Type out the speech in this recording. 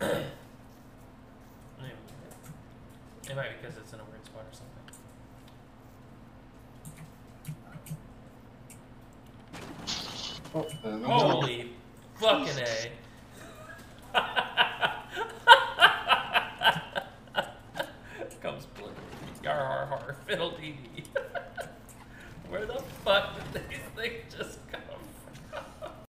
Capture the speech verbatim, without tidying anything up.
It might be because it's in a weird spot or something. Oh, holy fucking A. Comes blue. Yar har har. Fiddle dee dee. Where the fuck did these things just come